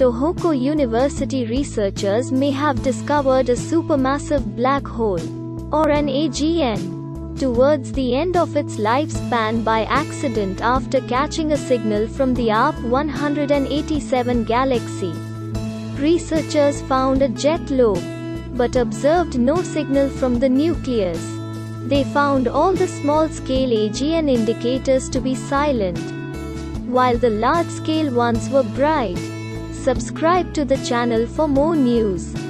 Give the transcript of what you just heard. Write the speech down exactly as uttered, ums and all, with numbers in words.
Tohoku University researchers may have discovered a supermassive black hole, or an A G N, towards the end of its lifespan by accident after catching a signal from the A R P one eighty-seven galaxy. Researchers found a jet lobe, but observed no signal from the nucleus. They found all the small-scale A G N indicators to be silent, while the large-scale ones were bright. Subscribe to the channel for more news.